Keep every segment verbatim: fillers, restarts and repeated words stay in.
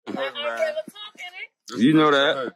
You know that.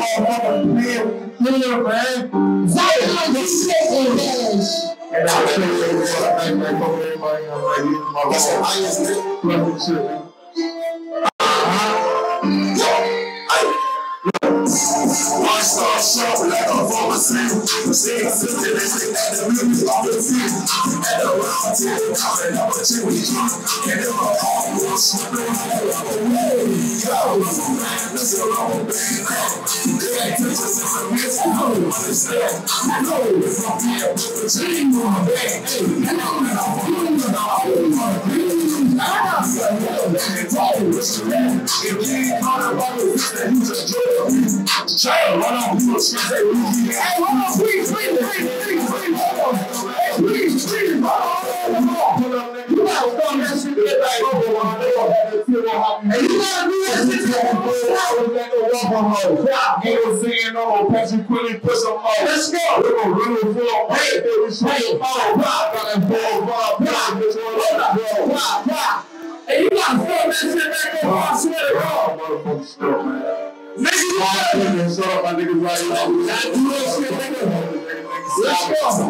One star shop like a pharmacy. Stay simple, they say that the music of the team. At the round table, coming up with you, we drunk. And if I'm all more slipping, I'm away. Yo, man, this is a long band. They ain't touching since I'm here, I don't understand. No, if I'm here with the chain on my back, hey, I know that I'm on the I'm not saying, well, they talk with you, man. If you ain't caught up on the then you just drill. Child, run on, you a straight, they lose you. Hey, hold on, please, please, please, please, please, hold on. Hey, please, please, hold on. Pull up, nigga. You gotta stop that shit, get back over on. They gon' have to feel what happened. Hey, you gotta do that shit, man. We're gonna go walk on her. Ain't no singing no more. Patch you quickly, push them off. Let's go. We're gonna run the floor. Hey, baby, straight. Oh, pop. Got that ball, pop, pop. This one, pop, pop, pop. Hey, you gotta stop that shit, man. I swear to God. Motherfucker, still, man. Niggas, you gotta shut up, my niggas right now. Do that shit, nigga. Let's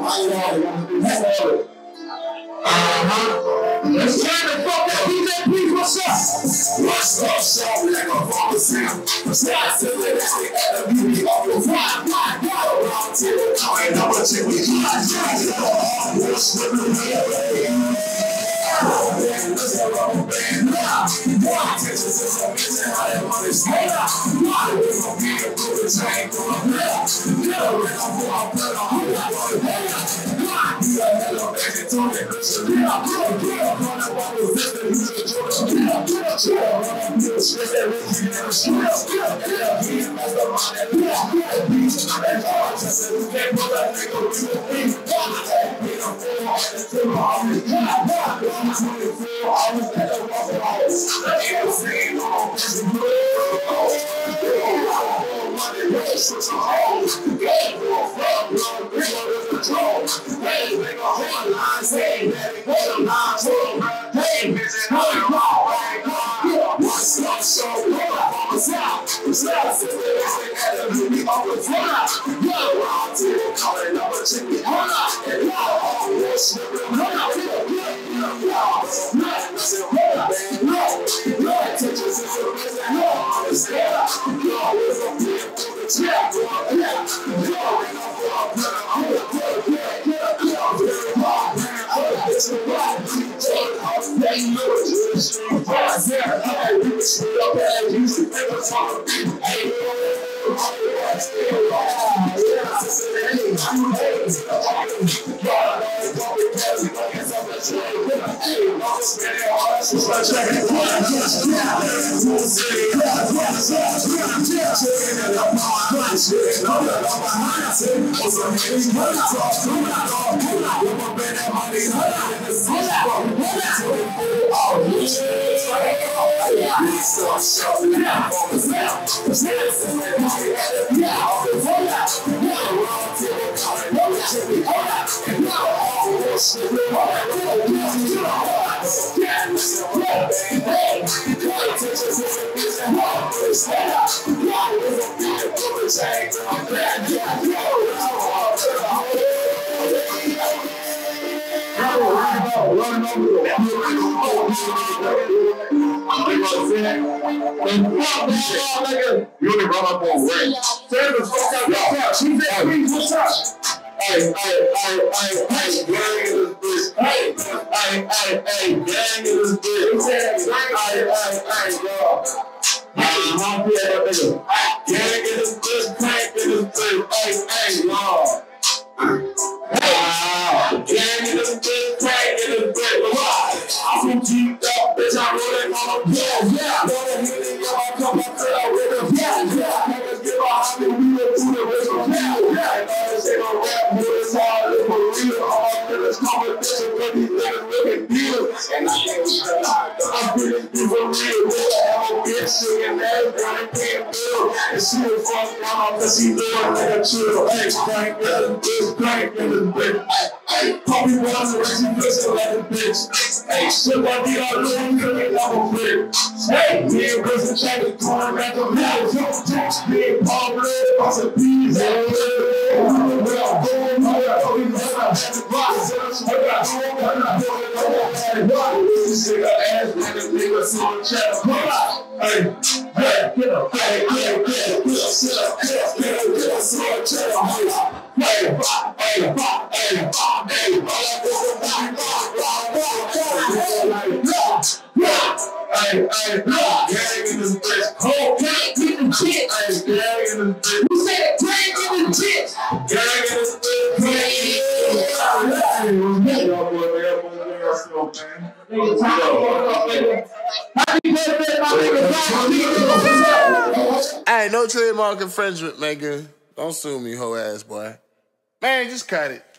go. Uh-huh. Let's turn the fuck up, D J, please, what's up? What's up, shop like a pharmacy. Start to let us get at the beauty of your fly, fly, fly. Around till the time, I'm a chick with you. We're slipping away. Let's go, rubber band. Why? Attention to some missing, how that money's paid. Why? We're gonna be a good chain for a player. Get a ring on for a player. Who got one player? Why? You got hello, baby, to the Christian. Get up, get up, get up. On that bottle, sister, you should join us. Get up, get up, get up. Run up, get up, straight that Ricky in the street. Get up, get up, get up. That's the money. Get up, get up, beach. That's all I just said. You can't put that nigga with the beat. Get up, get up, until the office. Get up, get up. twenty-four hours at the Waffle House. I ain't seen no prison blue. Money, switch a hole. Hey, for a fuck, no, big one is the troll. Hey, make a whole line, say, daddy, put a line, troll. Hey, bitch, and I'm wrong. What's up, show? Hold up, on the south. Stop, sit there, they had to do me on the front. Yo, I'm still calling up a chicken. Hold up, and y'all all war slipping. Hold up, get up, get up, get up, y'all. Nothing, listen, hold up, no, no, attention, sister, listen, no, understand. Yo, it's a big for the trap, go up there. Yo, ain't no for a better, I'm gonna put it there. Get up, get up, very hard, man. I'm gonna get you back. They know it's the street, right there. Hey, we can split up and use it, make us talk. Hey, I'm still alive. Yeah, I said, hey, I'm hey, God, I'm going to pass it like it's on the train. Hey, I'm spending all that shit like checking it. We'll see. What's up? Checking it up on my shit. No, that I'm behind. I said, what's up? Hey, what up? Come out, come out. We're going to bet that money. Hold up. Hold up. Oh, yeah. Stop shouting out on the sound. Stop money at it. Yeah, hold up. Yeah, round table coming. Hold up. Hold up. And now all war slipping. Hold up. Hold up. Yeah, listen, yeah, hey, pay attention to the music. Hold up. Stand up. Yeah, we're gonna be a good change. I'm glad. Yeah, yeah, we're all to the whole. Running over the you only run up on red. Say the fuck out your couch. She said, please, what's up? Hey, hey, hey, hey, hey, gang in this bitch. Hey, hey, hey, hey, gang in this bitch. Hey, hey, hey, y'all. I'm here, that nigga. Gang in this bitch, crank in this bitch. Hey, hey, y'all. Wow. Gang in this bitch, crank in this bitch. Why? I'm from Jeeped up, bitch. I'm rolling on a pill. Yeah, know that he y'all come up to the rhythm. Yeah, yeah. Niggas get behind me, we look through the rhythm. Yeah, yeah. And all this ain't no rap, but it's hard to believe. All my feelings competition, cause these niggas living dealers. And I can't even lie. I'm feeling people real. They have a bitch singing everything and paying bills. And she was fucked down cause she doing nigga chill. Hey, crank in this bitch, crank in this bitch. Hey, call me once and she listen like a bitch. Hey, shit like me all alone, you ain't never brick. Hey, me and Bristol Check is going back on that. Me and Paul Red, boss of peas. Hey, I'm going, I'm going, I'm going, I had to box. I got home, I got home, I had to box. This nigga ass like a nigga, so I'm trying to come out. Hey, hey, get up, hey, get up, get up, get up, get up, get up, get up, get up, so I'm trying to come out. Hey, hey, hey, hey, Hey, hey, gang in this bitch. Oh, gang in this bitch. Hey, gang in this bitch. Who said gang in this bitch? Gang in this bitch. Gang in this bitch. Hey, no trademark infringement, nigga. Don't sue me, hoe ass boy. Man, just cut it.